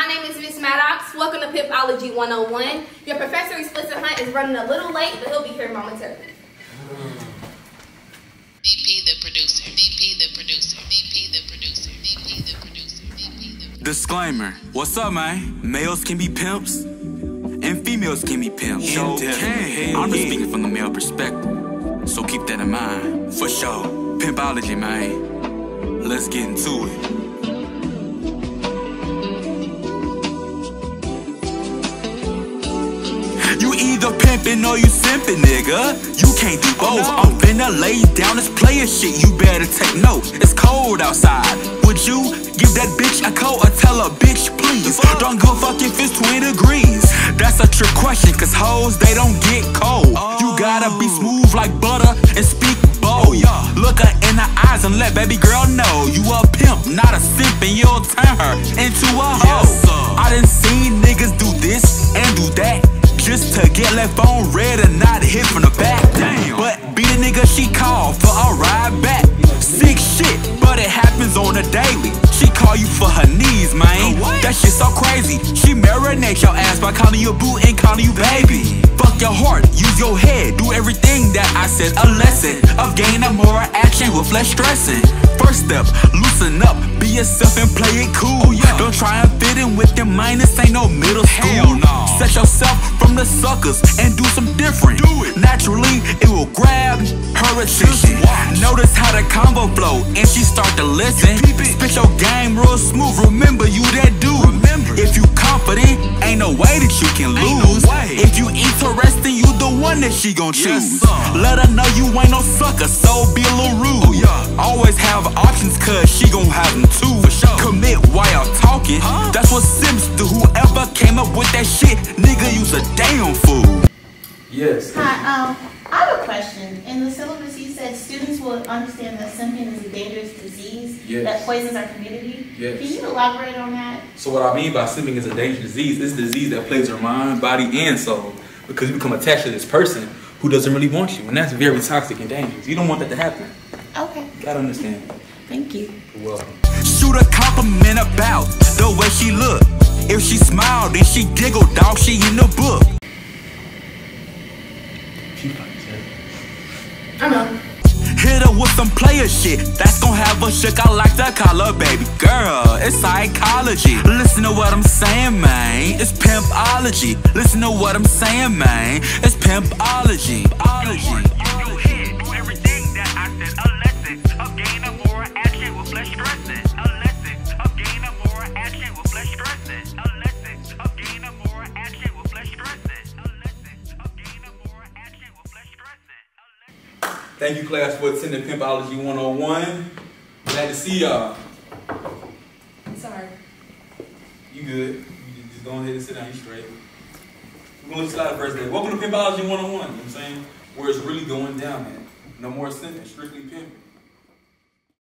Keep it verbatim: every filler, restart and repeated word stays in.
My name is Miss Maddox. Welcome to Pimpology one oh one. Your Professor Explicit Hunt is running a little late, but he'll be here momentarily. D P the producer, D P the producer, D P the producer, D P the producer, D P the producer. Disclaimer. What's up, man? Males can be pimps, and females can be pimps. Sure can. I'm just speaking from the male perspective, so keep that in mind. For sure. Pimpology, man. Let's get into it. You either pimpin' or you simpin', nigga. You can't do both. Oh, no. I'm finna lay down this player shit. You better take note. It's cold outside. Would you give that bitch a coat or tell her, bitch, please? Don't go fuck if it's twenty degrees. That's a trick question, cause hoes, they don't get cold. Oh. You gotta be smooth like butter and speak bold. Oh, yeah. Look her in the eyes and let baby girl know you a pimp, not a simp, and you'll turn her into a hoe. Yes, sir. I done seen niggas do this and do that, just to get left on red and not hit from the back. Damn. But be the nigga she called for a ride back. Sick shit, but it happens on a daily. She call you for her knees, man. What? That shit so crazy. She marinate your ass by calling you boo and calling you baby. Fuck your heart, use your head, do everything that I said. A lesson of gaining more action with less stressing. First step, loosen up, be yourself and play it cool. Oh, yeah. Don't try and fit in with them minus, ain't no middle school. Hell no. Set yourself from the suckers and do some different. Do it. Naturally, it will grab her attention. watch. Notice how the combo flow and she start to listen. You peep it. Spit your game real smooth. Remember, you that dude. Remember. If you confident, ain't no way that you can Ain't no lose. way. If you interesting, you the one that she gon' Yes, choose. sir. Let her know you ain't no sucker, so be a little rude. Oh, yeah. Always have options, cause she gon' have them too. For sure. Commit while y'all talking. Huh? That's what Sims do. Whoever came up with that shit, nigga, you's a damn fool. Yes. Hi, um, I have a question. In the syllabus, you said students will understand that simping is a dangerous disease Yes. that poisons our community. Yes. Can you elaborate on that? So what I mean by simping is a dangerous disease. It's a disease that plagues your mind, body, and soul, because you become attached to this person who doesn't really want you, and that's very toxic and dangerous. You don't want that to happen. Okay, You gotta understand. thank you. You're welcome. Shoot a compliment about the way she look. If she smile, then she giggle, dog, she in the book. I know. Hit her with some player shit, that's gon' have her shook. I like to call her baby girl, it's psychology. Listen to what I'm saying, man, it's pimpology. Listen to what I'm saying, man, it's pimpology. Pimpology. Do everything that I said, a lesson of gaining more action with less stressing. A lesson of gaining more action with less stressing. A lesson of gaining more action with less stressing. A lesson of gaining more action with less stressing. Thank you, class, for attending Pimpology one oh one. Glad to see y'all. Sorry. You good. You just go ahead and sit down. You straight. We're going to slide the first day. Welcome to Pimpology one oh one. You know what I'm saying? Where it's really going down, man. No more simping, strictly pimping.